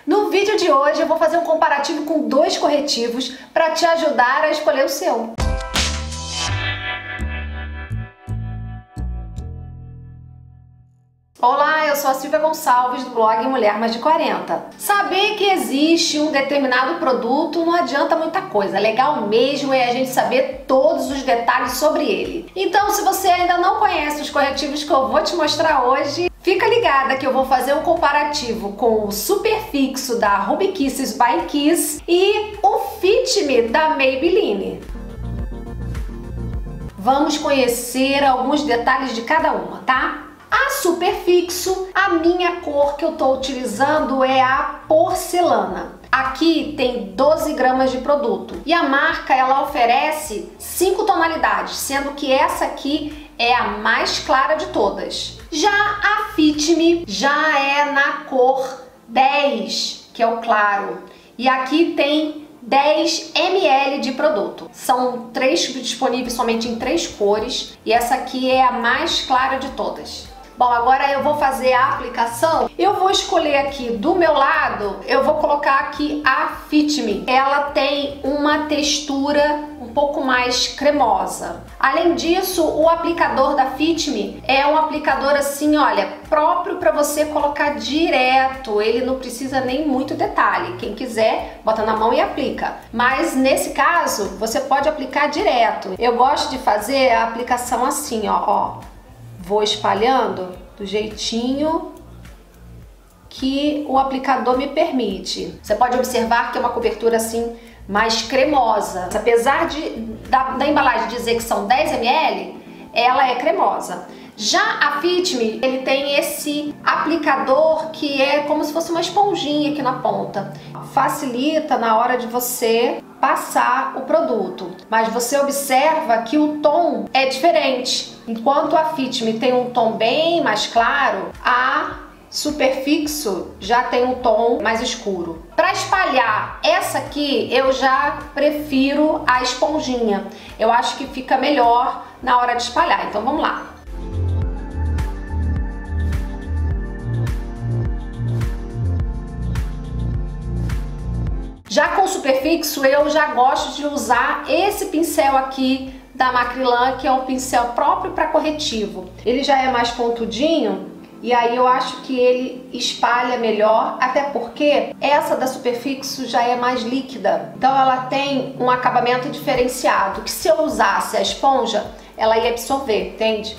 No vídeo de hoje eu vou fazer um comparativo com dois corretivos para te ajudar a escolher o seu. Olá, eu sou a Silvia Gonçalves do blog Mulher Mais de 40. Saber que existe um determinado produto não adianta muita coisa. Legal mesmo é a gente saber todos os detalhes sobre ele. Então, se você ainda não conhece os corretivos que eu vou te mostrar hoje, fica ligada que eu vou fazer um comparativo com o Super Fixo da Ruby Kisses by Kiss e o Fit Me da Maybelline. Vamos conhecer alguns detalhes de cada uma, tá? A Super Fixo, a minha cor que eu tô utilizando é a porcelana. Aqui tem 12 gramas de produto e a marca ela oferece 5 tonalidades, sendo que essa aqui é a mais clara de todas. Já a Fit Me já é na cor 10, que é o claro, e aqui tem 10 ml de produto. São 3 disponíveis somente em 3 cores e essa aqui é a mais clara de todas. Bom, agora eu vou fazer a aplicação. Eu vou escolher aqui do meu lado, eu vou colocar aqui a Fit Me. Ela tem uma textura um pouco mais cremosa. Além disso, o aplicador da Fit Me é um aplicador assim, olha, próprio para você colocar direto. Ele não precisa nem muito detalhe. Quem quiser, bota na mão e aplica. Mas nesse caso, você pode aplicar direto. Eu gosto de fazer a aplicação assim, ó. Vou espalhando do jeitinho que o aplicador me permite. Você pode observar que é uma cobertura assim mais cremosa. Apesar da embalagem dizer que são 10 ml, ela é cremosa. Já a Fit Me, ele tem esse aplicador que é como se fosse uma esponjinha aqui na ponta. Facilita na hora de você passar o produto. Mas você observa que o tom é diferente. Enquanto a Fit Me tem um tom bem mais claro, a Super Fixo já tem um tom mais escuro. Para espalhar essa aqui, eu já prefiro a esponjinha. Eu acho que fica melhor na hora de espalhar. Então vamos lá. Já com o Super Fixo, eu já gosto de usar esse pincel aqui da Macrylan, que é um pincel próprio para corretivo. Ele já é mais pontudinho e aí eu acho que ele espalha melhor, até porque essa da Super Fixo já é mais líquida. Então ela tem um acabamento diferenciado, que se eu usasse a esponja, ela ia absorver, entende?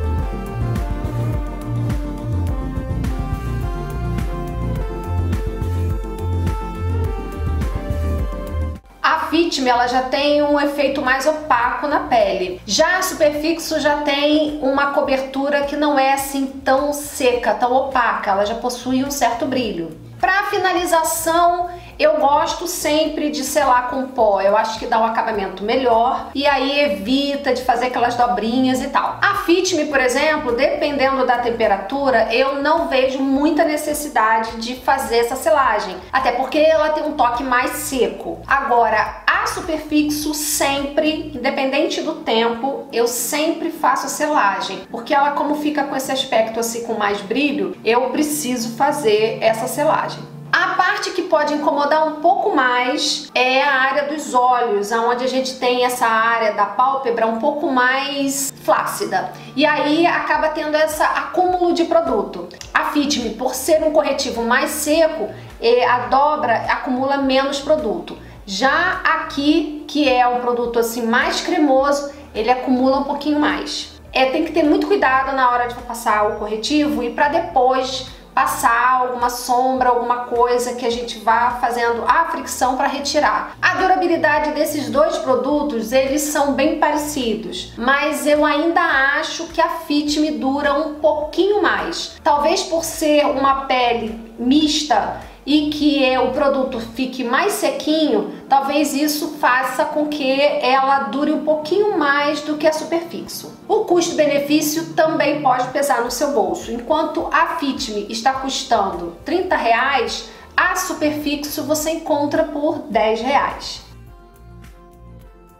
A Fit Me, ela já tem um efeito mais opaco na pele. Já a Super Fixo já tem uma cobertura que não é assim tão seca, tão opaca. Ela já possui um certo brilho. Para finalização, eu gosto sempre de selar com pó. Eu acho que dá um acabamento melhor e aí evita de fazer aquelas dobrinhas e tal. A Fit Me, por exemplo, dependendo da temperatura, eu não vejo muita necessidade de fazer essa selagem. Até porque ela tem um toque mais seco. Agora, a Super Fixo sempre, independente do tempo, eu sempre faço a selagem. Porque ela, como fica com esse aspecto assim com mais brilho, eu preciso fazer essa selagem. A parte que pode incomodar um pouco mais é a área dos olhos, onde a gente tem essa área da pálpebra um pouco mais flácida. E aí acaba tendo esse acúmulo de produto. A Fit Me, por ser um corretivo mais seco, a dobra acumula menos produto. Já aqui, que é um produto assim mais cremoso, ele acumula um pouquinho mais. Tem que ter muito cuidado na hora de passar o corretivo e para depois passar alguma sombra, alguma coisa que a gente vá fazendo a fricção para retirar. A durabilidade desses dois produtos, eles são bem parecidos, mas eu ainda acho que a Fit Me dura um pouquinho mais. Talvez por ser uma pele mista e que o produto fique mais sequinho, talvez isso faça com que ela dure um pouquinho mais do que a Super Fixo. O custo-benefício também pode pesar no seu bolso. Enquanto a Fit Me está custando R$30, a Super Fixo você encontra por R$10.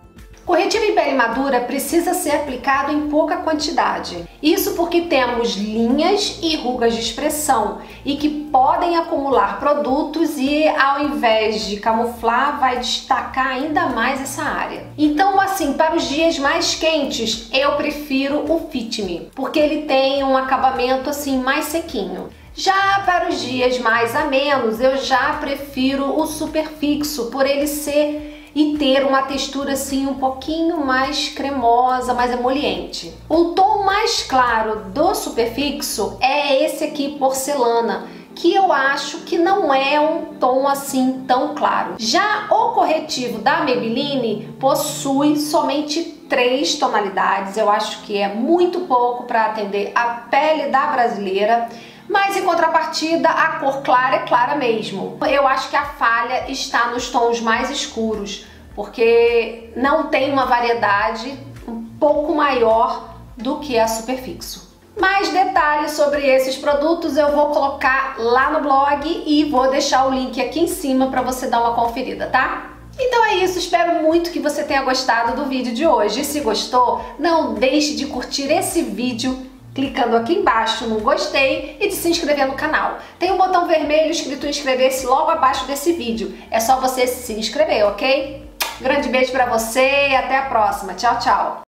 Corretivo em pele madura precisa ser aplicado em pouca quantidade. Isso porque temos linhas e rugas de expressão e que podem acumular produtos e, ao invés de camuflar, vai destacar ainda mais essa área. Então, assim, para os dias mais quentes, eu prefiro o Fit Me, porque ele tem um acabamento assim mais sequinho. Já para os dias mais amenos, eu já prefiro o Super Fixo, por ele ser e ter uma textura assim um pouquinho mais cremosa, mais emoliente. O tom mais claro do Super Fixo é esse aqui, porcelana, que eu acho que não é um tom assim tão claro. Já o corretivo da Maybelline possui somente 3 tonalidades, eu acho que é muito pouco para atender a pele da brasileira. Mas em contrapartida, a cor clara é clara mesmo. Eu acho que a falha está nos tons mais escuros, porque não tem uma variedade um pouco maior do que a Super Fixo. Mais detalhes sobre esses produtos eu vou colocar lá no blog e vou deixar o link aqui em cima para você dar uma conferida, tá? Então é isso, espero muito que você tenha gostado do vídeo de hoje. E se gostou, não deixe de curtir esse vídeo clicando aqui embaixo no gostei e de se inscrever no canal. Tem um botão vermelho escrito inscrever-se logo abaixo desse vídeo. É só você se inscrever, ok? Grande beijo pra você e até a próxima. Tchau, tchau!